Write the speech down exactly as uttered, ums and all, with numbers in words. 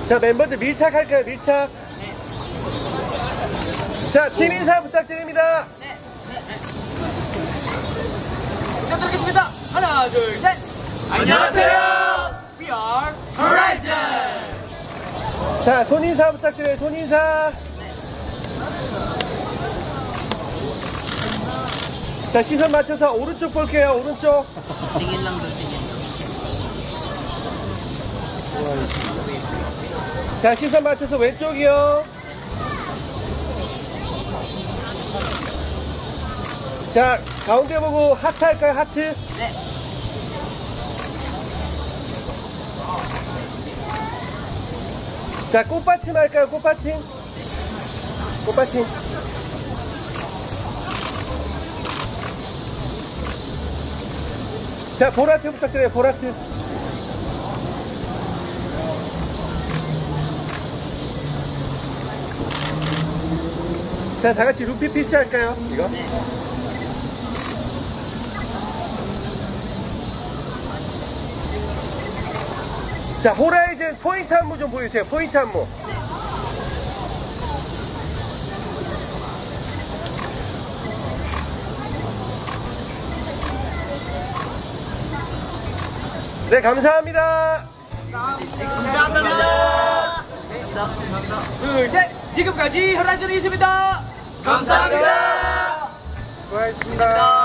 자, 멤버들 밀착할까요? 밀착. 네. 자, 팀 인사 부탁드립니다. 네. 네. 네. 시작하겠습니다. 하나, 둘, 셋. 안녕하세요. We are Horizon. 자, 손 인사 부탁드려요. 손 인사. 네. 자, 시선 맞춰서 오른쪽 볼게요. 오른쪽. tingin lang doon, tingin. 자, 시선 맞춰서 왼쪽이요. 자, 가운데 보고 하트 할까요? 하트. 네. 자, 꽃받침 할까요? 꽃받침. 꽃받침. 자, 보라트 부탁드려요. 보라트. 자, 다 같이 루피 피스 할까요? 이거? 네. 자, 호라이즌 포인트 안무 좀 보여주세요. 포인트 안무. 네, 감사합니다. 감사합니다. 둘, 셋. 지금까지 호라이즌이 있습니다. 감사합니다. 수고하셨습니다.